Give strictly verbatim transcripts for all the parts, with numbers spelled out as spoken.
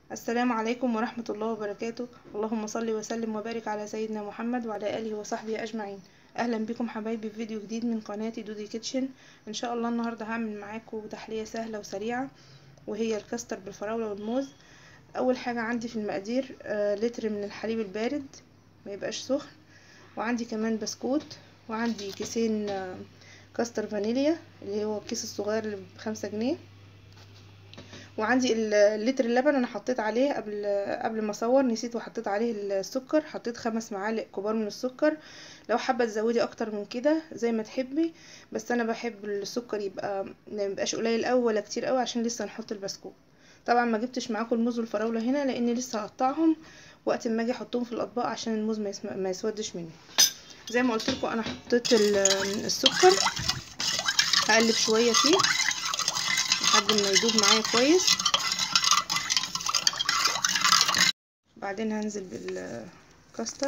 السلام عليكم ورحمة الله وبركاته. اللهم صل وسلم وبارك على سيدنا محمد وعلى آله وصحبه أجمعين. أهلا بكم حبايبي في فيديو جديد من قناتي دودي كيتشن. إن شاء الله النهاردة هعمل معاكم تحلية سهلة وسريعة، وهي الكاستر بالفراولة والموز. أول حاجة عندي في المقادير آه لتر من الحليب البارد ما يبقاش سخن، وعندي كمان بسكوت، وعندي كيسين آه كاستر فانيليا اللي هو الكيس الصغير اللي بخمسة جنيه، وعندي اللتر اللبن انا حطيت عليه قبل قبل ما اصور، نسيت وحطيت عليه السكر، حطيت خمس معالق كبار من السكر. لو حابه تزودي اكتر من كده زي ما تحبي، بس انا بحب السكر يبقى ما يبقاش قليل قوي ولا كتير قوي عشان لسه هنحط البسكوت. طبعا ما جبتش معاكم الموز والفراوله هنا لاني لسه هقطعهم وقت ما اجي احطهم في الاطباق عشان الموز ما, يسم... ما يسودش مني. زي ما قلت لكم انا حطيت السكر، هقلب شويه فيه لحد ما يدوب معايا كويس. بعدين هنزل بالكاستر.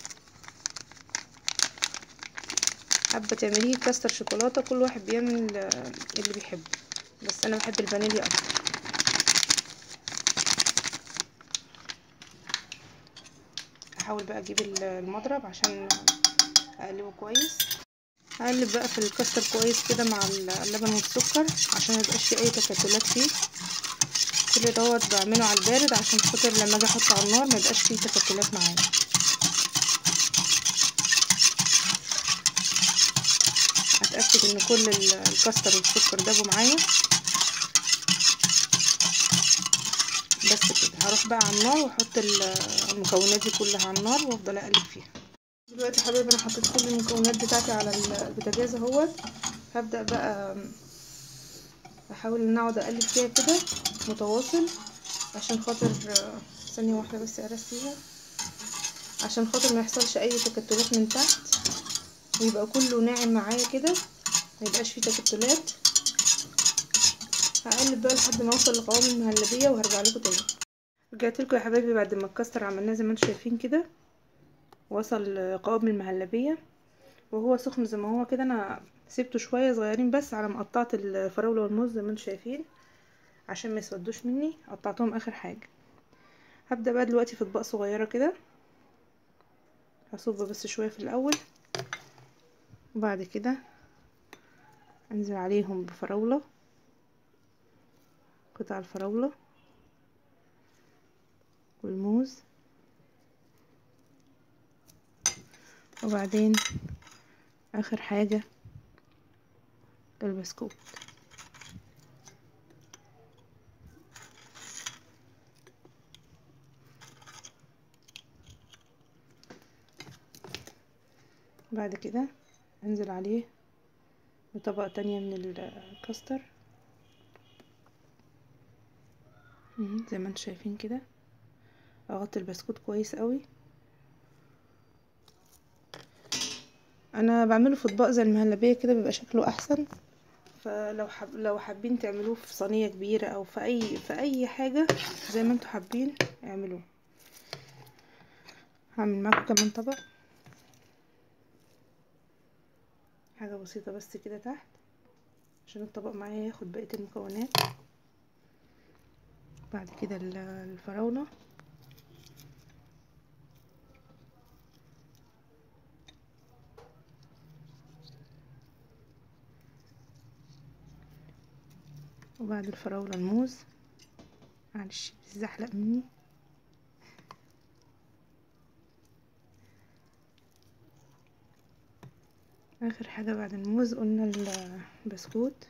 حابه تعمليه كاستر شوكولاته، كل واحد بيعمل اللي بيحبه، بس انا بحب الفانيليا اكتر. هحاول بقى اجيب المضرب عشان اقلبه كويس. هقلب بقى في الكاستر كويس كده مع اللبن والسكر عشان ميبقاش فيه اي تكتلات فيه. كل دوت بعمله على البارد عشان خاطر لما اجي احطه على النار ميبقاش فيه تكتلات معايا. اتاكد ان كل الكاستر والسكر دابوا معايا بس كده. هروح بقى على النار واحط المكونات دي كلها على النار وافضل اقلب فيها. دلوقتي يا حبايبي انا حطيت كل المكونات بتاعتي على البوتاجاز اهوت. هبدا بقى احاول ان اقعد اقلب فيها كده متواصل عشان خاطر ثانيه واحده بس ارسيها، عشان خاطر ما يحصلش اي تكتلات من تحت ويبقى كله ناعم معايا كده، ما يبقاش فيه تكتلات. هقلب بقى لحد ما اوصل لقوام المهلبيه وهرجع لكم تاني. رجعت لكم يا حبايبي بعد ما الكاستر عملناه زي ما انتم شايفين كده، وصل قوام المهلبيه وهو سخن زي ما هو كده. انا سيبته شويه صغيرين بس على ما قطعت الفراوله والموز زي ما انتم شايفين عشان ما يسودوش مني، قطعتهم اخر حاجه. هبدا بقى دلوقتي في اطباق صغيره كده، هصب بس شويه في الاول وبعد كده انزل عليهم بفراوله، قطع الفراوله والموز، وبعدين اخر حاجه البسكوت. بعد كده انزل عليه بطبقة تانية من الكاستر زي ما انتم شايفين كده. اغطي البسكوت كويس قوي. انا بعمله في اطباق زي المهلبيه كده بيبقى شكله احسن، فلو حب لو حابين تعملوه في صينيه كبيره او في اي في اي حاجه زي ما انتم حابين اعملوه. هعمل معاكم كمان طبق، حاجه بسيطه بس كده تحت عشان الطبق معايا ياخد بقيه المكونات. بعد كده الفراوله، وبعد الفراوله الموز. معلش بتزحلق مني. اخر حاجه بعد الموز قلنا البسكوت.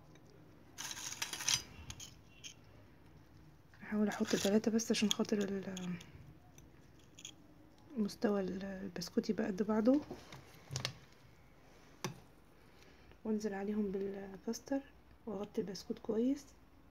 هحاول احط ثلاثة بس عشان خاطر مستوى البسكوت يبقى قد بعضه، وانزل عليهم بالكاستر واغطي البسكوت كويس.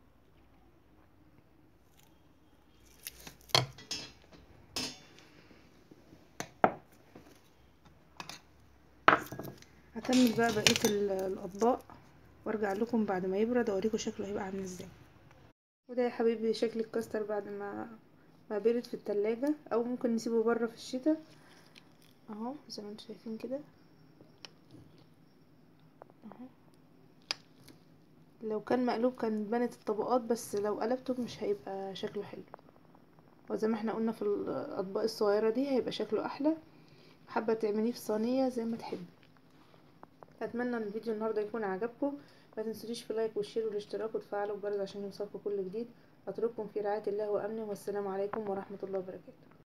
هكمل بقى بقيه الاطباق وارجع لكم بعد ما يبرد اوريكم شكله هيبقى عامل ازاي. وده يا حبيبي شكل الكاستر بعد ما ما برد في التلاجة، او ممكن نسيبه بره في الشتاء اهو زي ما انتم شايفين كده اهو. لو كان مقلوب كان بانت الطبقات، بس لو قلبته مش هيبقى شكله حلو. وزي ما احنا قلنا في الاطباق الصغيره دي هيبقى شكله احلى. حابه تعمليه في صينيه زي ما تحبي. اتمنى ان الفيديو النهارده يكون عجبكم. ما تنسونيش في لايك والشير والاشتراك وتفعلوا الجرس عشان يوصلكم كل جديد. اترككم في رعايه الله وامنه، والسلام عليكم ورحمه الله وبركاته.